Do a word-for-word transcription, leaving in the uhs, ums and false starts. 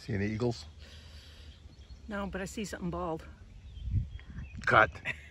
See any eagles? No, but I see something bald. Cut.